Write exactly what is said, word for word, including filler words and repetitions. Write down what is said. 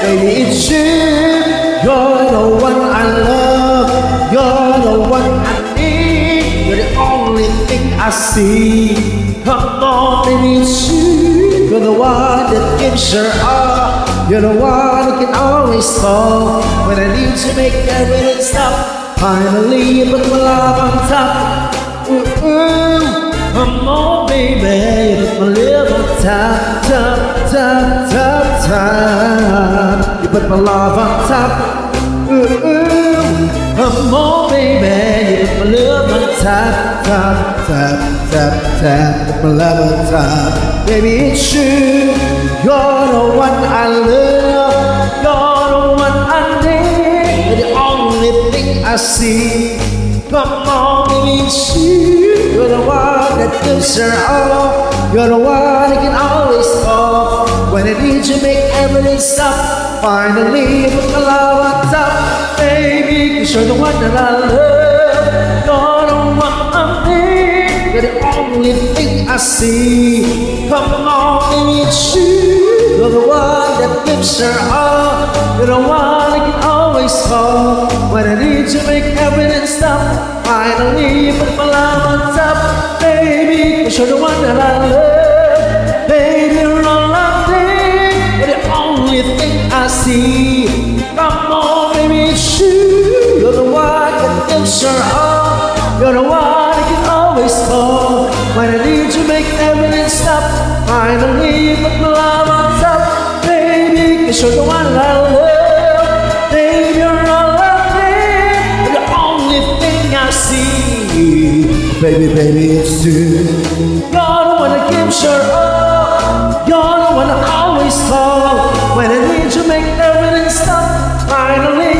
Baby, it's you. You're the one I love. You're the one I need. You're the only thing I see. Come on, baby, it's you. You're the one that gives your all. You're the one who can always call when I need to make everything stop. Finally, you put my love on top. Ooh, ooh. Come on, baby, you put my love on top, top, top, top, top. You put my love on top. Ooh, ooh. Come on, baby, you put my love on top, top, top, top, top. Put my love on top. Baby, it's you. You're the one I love. You're the one I need. You're the only thing I see. Come on, baby, it's you. You're the one that gives her all. You're the one I can always call when I need you, make everything stop. Finally, you put my love on top, baby, 'cause you're the one that I love. You're the one I need. You're the only thing I see. Come on, baby, it's you. You're the one that gives her all. You're the one I can always call when I need you, make everything stop. Finally, you put my love on top, baby, 'cause you're the one that I love. Baby, you're all I need. You're the only thing I see. Come on, baby, it's you. You're the one that gives her all. You're the one I can always call when I need you, make everything stop. Finally, you put my love on top, baby, 'cause you're the one I love. Baby, you're all I need. You're the only thing I see. Baby, baby, it's you. You're the one that gives your all. You're the one I always call when I need you, make everything stop. Finally,